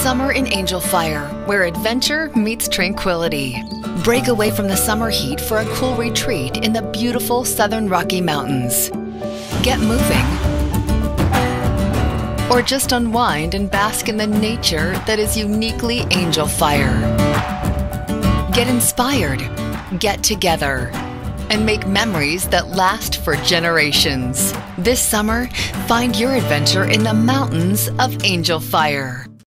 Summer in Angel Fire, where adventure meets tranquility. Break away from the summer heat for a cool retreat in the beautiful southern Rocky Mountains. Get moving, or just unwind and bask in the nature that is uniquely Angel Fire. Get inspired, get together, and make memories that last for generations. This summer, find your adventure in the mountains of Angel Fire.